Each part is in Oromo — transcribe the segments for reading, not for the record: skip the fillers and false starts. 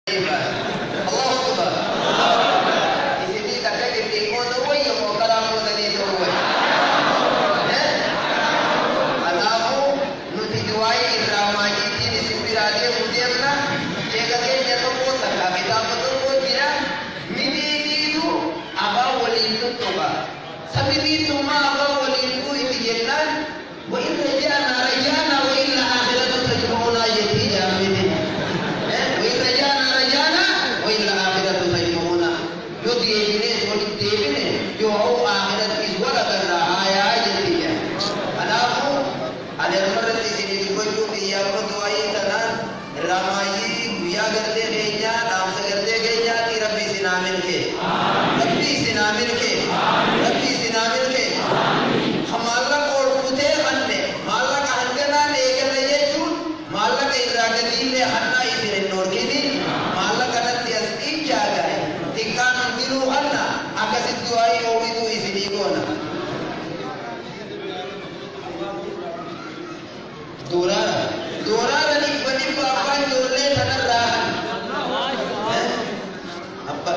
الله أكبر. إذا تكلم تيمون دوي وكلام مدني دوي. أنامو نتجوائي الراماجي تيني سبيرالي مديرنا جيكا كينيا تقول تكا كتاب تقول جرا مبيدو أبا وليدو توبا سبيدو ما أبا وليدو إتجنان وإن رجعنا رجعنا وإلا آخرة تجمعنا يتي جامدين وإن رجعنا رجعنا وإلا آخرة تجمعنا يدي إبنين ولد إبنين يوهو آخرة إزولا برا آيا يتي أنا أقول على المرة سيدي بجوك يا بدوائي تنان رامائي ويا کرتے گئیاں نام سے کرتے گئیاں کہ ربی سنامن کے ربی سنامن کے ربی سنامن کے ہمارا اور کتے خننے مالا کا ہنگنا لے کر رہے چون مالا کا ادراکتی لے ہننا اسے نور کی نہیں مالا کا نتی اسقیم کیا گئے تکان انگلو ہننا آکا سی دعائی ہوئی تو اسی نہیں کونا دورارا نہیں بنی پاپا جولے تھنر رہا ابا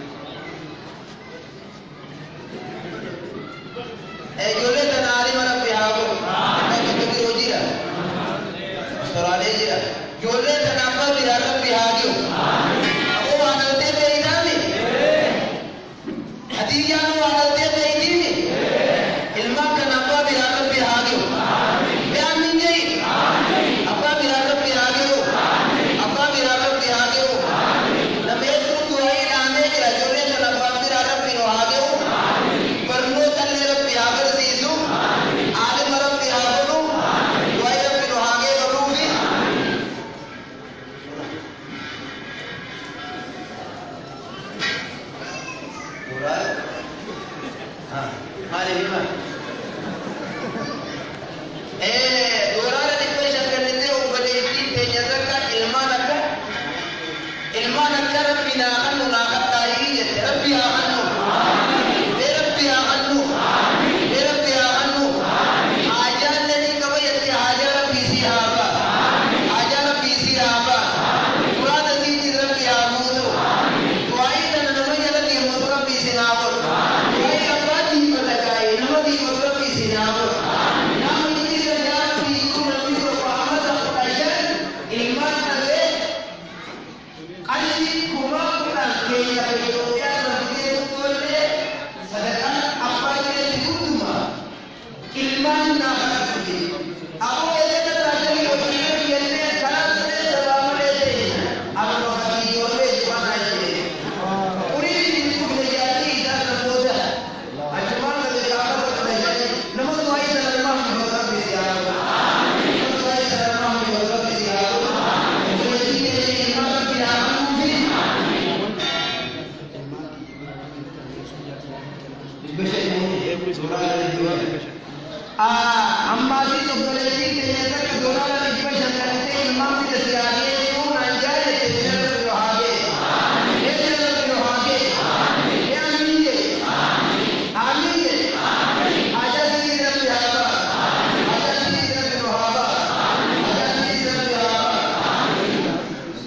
اے جولے تناری مرا پیاگو کبھی روجی رہا سرالے جی رہا جولے تنابا بیراتا پیاگیو ابو آنلتے بیدہ میں حدیثیانو آنلتے بیدی میں علمہ تنابا بیراتا پیاگیو بیان نہیں جائی ابا بیراتا پیاگیو ابا بیراتا پیاگیو نمیت کو دعائی نامے جرا جولے تنابا بیراتا پیرو آگیو برنو تننے رب پیاگر سیسو عالم رب پیاگرو دعائی رب پیرو آگے بروفی مالي بما دوران الإكويشن كنتي وبديتي تينيا ذكا إلمانك ربنا أخنو ناقب تاريخية ربي أخنو ربي أخنو ربي أخنو حاجان لني كبيرتي حاجة ربي سيهابا حاجة ربي سيهابا مراد سيدي ربي أخنو دعائي تنمي لكي مد ربي سنابر دعائي أباتي ملكاي نمدي مد ربي سنابر Amma si sobbolesi che ne sa donare di questa gente il mamma di sia che una già e che se lo hague e se lo hague e amine amine aja si rabbi haba aja si rabbi haba aja si rabbi haba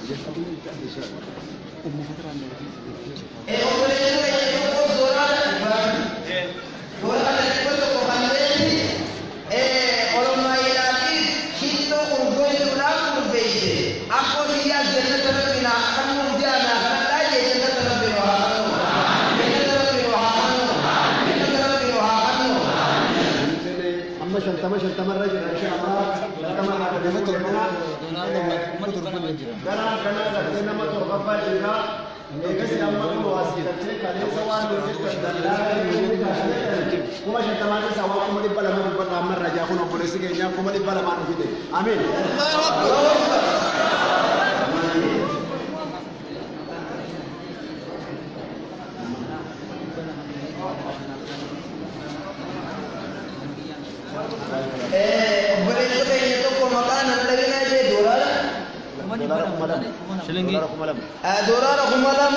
e sobbolesi che non può donare donare questo comandante Ulamaa'ii kita urgoy tulang urbeide. Aku dia jannah terbina kamu jana karena dia jannah terbina kamu. Jannah terbina kamu. Jannah terbina kamu. Amma shanta marra jira insha Allah. Kama ada nama turna. Karena nama turqa jira. Egas amma ko wasita kale sawan kuma shanta marra sawa kuma di bala marra ja kuno polisi kenya kuma di bala manu fide. Amin. Boleh itu ko makanan lagi na je dolar. Shilingi. Dolar kumalam.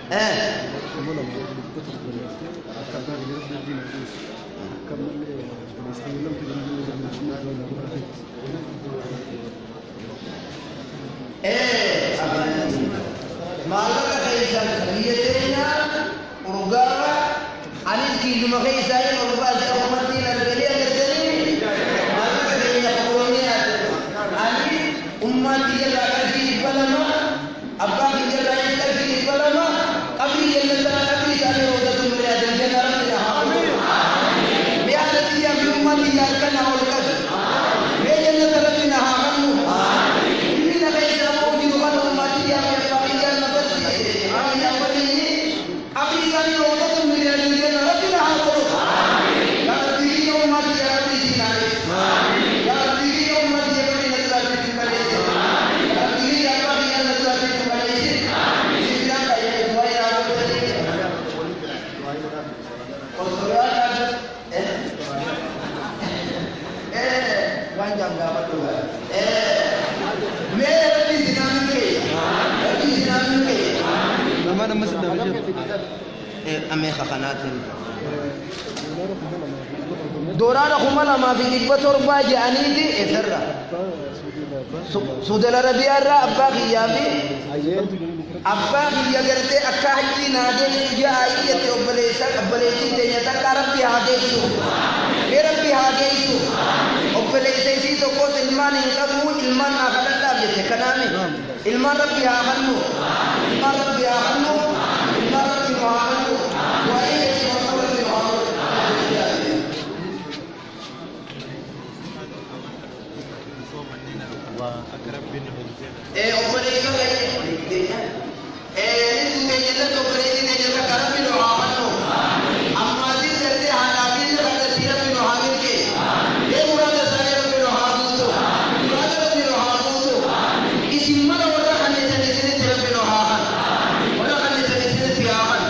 Malah kaisa dia Teenya urugara anis kilu makai saya urugara saya mati nanti dia kerjani malah Teenya pokoknya anis umat dia lagi balama abba dia lagi balama abdi dia lagi sana roda tu mereka jadi orang tidak amin biar dia umat dia akan awal kerja mereka lagi tidak amin ini nak kaisa mau juga umat dia abdi sana roda tu mereka jadi orang tidak amin kalau dia umat dia abdi sana kalau dia umat dia abdi lagi kembali kalau dia abdi lagi kembali tidak kayak dua yang panjang dapat dua. Mereka di sini nama sudah bisa. Ame khanatin. Dorara kumala ma fi ibbator baji anidi eferra. Sudala rabiara abaki yabi. Abaki yagerte akahi nade suja ayete obalesa Teenya takarab bihage isu. Merab bihage isu. Obalesa isi to ko ilman inkabu ilman akadalla bete kanami. Ilman rabbi hakannu. Ilman rabbi hakannu. Ilman rabbi hakannu. Wa ayati wa rabbi hakannu. Obalesa Teenya. Teenya to obalesa Teenya takarab bin hakannu. Amma din jarte hanabil kada sirab bin hakannu ke. Ye murad sare bin hakannu. Murad bin hakannu. Isimma wala kanne jane sirab bin hakannu. Wala kanne jane sirab bin hakannu.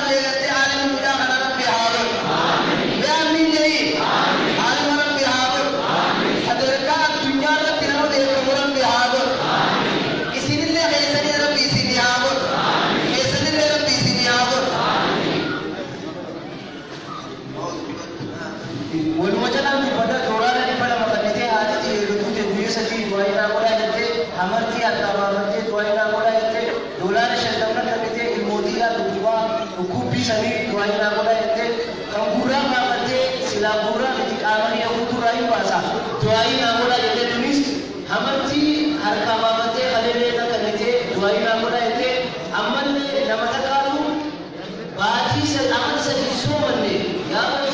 اللي قد عالم مجاهد ربي هارون بأمين جيد عالم ربي هارون حضرك الدنيا ربي نمو ديكم ربي هارون إسين اللي غيسني ربي سيني هارون غيسني اللي ربي سيني هارون والوجلان بدا دورانا بدا مقدته عادتي رتوته بيستي دوائنا ولا جدي همرتي أتامرتي دوائنا ولا جدي دولار شدمنا كبته الموديلا دوا وكوبي سني دوائنا ولا جدي كمبورا مقدته سلابورا بتك آمني أخوتو راي باسا دوائنا ولا جدي تونس همرتي هركا مقدته خلينا كنته دوائنا ولا جدي أمن نمتكالو باجي سل أمن سديسو مني يا